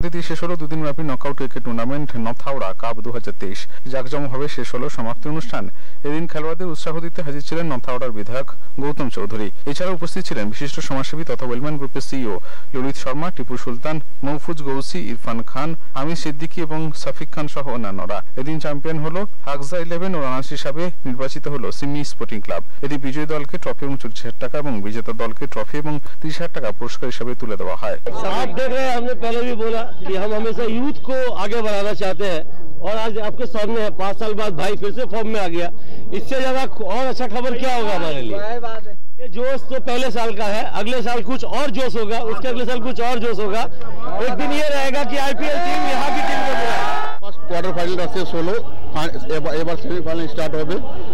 সম্প্রতি শেষ হলো দুদিনব্যাপী knockout cricket tournament north Howrah cup 2023। জাঁকজমকভাবে শেষ হলো সমাপ্তি অনুষ্ঠান। এদিন খেলোয়াড়দের উৎসাহ দিতে হাজির ছিলেন নর্থ হাওড়ার বিধায়ক গৌতম চৌধুরী। এছাড়া উপস্থিত ছিলেন বিশিষ্ট সমাজসেবী তথা ওয়েলম্যান গ্রুপের সিইও ললিত শর্মা, টিপু সুলতান, মৌফুজ গৌসি, ইরফান খান, আমির সিদ্দিকী এবং সাফিক খান সহ অন্যান্যরা। এদিন চ্যাম্পিয়ন হলো হাকজা 11 ও রানার্স হিসাবে নির্বাচিত হলো সিমি স্পোর্টিং ক্লাব। এদিন বিজয়ী দলকে ট্রফি এবং 40,000 টাকা এবং বিজেতা দলকে ট্রফি এবং 30,000 টাকা পুরস্কার হিসাবে তুলে দেওয়া হয়। आप देख रहे हैं, हमने पहले भी बोला कि हम हमेशा यूथ को आगे बढ़ाना चाहते हैं और आज आपके सामने है 5 साल बाद भाई फिर से फॉर्म में आ गया। इससे ज्यादा और अच्छा खबर क्या होगा हमारे लिए। ये जोश तो पहले साल का है, अगले साल कुछ और जोश होगा, उसके अगले साल कुछ और जोश होगा। एक दिन ये रहेगा कि आईपीएल टीम यहाँ की टीम बन रहा है। ফার্স্ট কোয়ার্টার ফাইনাল শেষ হলো, এবার সেমিফাইনাল স্টার্ট হবে।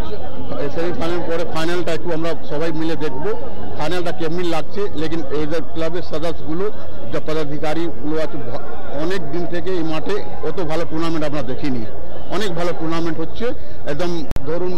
সেমিফাইনাল পরে ফাইনালটা একটু আমরা সবাই মিলে দেখবো ফাইনালটা কেমন লাগছে। লেকিন এদের ক্লাবের সদস্যগুলো যে পদাধিকারীগুলো আছে অনেক দিন থেকে এই মাঠে অত ভালো টুর্নামেন্ট আমরা দেখিনি। অনেক ভালো টুর্নামেন্ট হচ্ছে, একদম ধরুন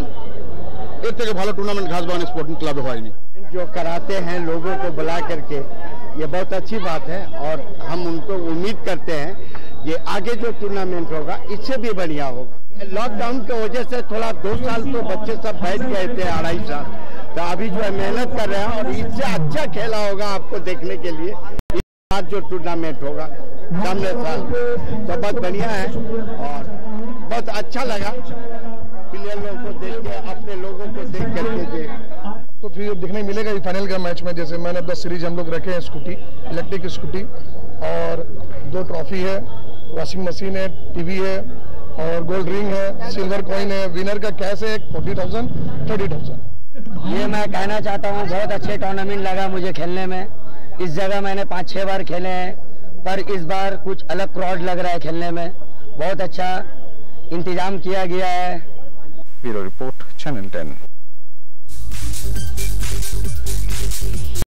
এর থেকে ভালো টুর্নামেंट घासबानी स्पोर्टिंग क्लब হয়নি। जो कराते हैं लोगों को बुला करके, ये बहुत अच्छी बात है और हम उनको उम्मीद करते हैं ये आगे जो टूर्नामेंट होगा इससे भी बढ़िया होगा। लॉकडाउन की वजह से थोड़ा 2 साल तो बच्चे सब बैठ गए थे, 2.5 साल, तो अभी जो है मेहनत कर रहे हैं और इससे अच्छा खेला होगा आपको देखने के लिए। इस बार जो टूर्नामेंट होगा सामने साल तो बहुत बढ़िया है और बहुत अच्छा लगा प्लेयर लोगों को देख के, अपने लोगों को देख करके। तो फिर देखने मिलेगा ये फाइनल का मैच में। जैसे मैन ऑफ द सीरीज हम लोग रखे हैं स्कूटी, इलेक्ट्रिक स्कूटी, और 2 ट्रॉफी है, वॉशिंग मशीन है, टीवी है और गोल्ड रिंग है, सिल्वर कॉइन है। विनर का कैश है 40,000, 30,000। ये मैं कहना चाहता हूँ, बहुत अच्छे टूर्नामेंट लगा मुझे खेलने में। इस जगह मैंने 5-6 बार खेले हैं, पर इस बार कुछ अलग क्राउड लग रहा है खेलने में। बहुत अच्छा इंतजाम किया गया है। Bureau report, channel 10।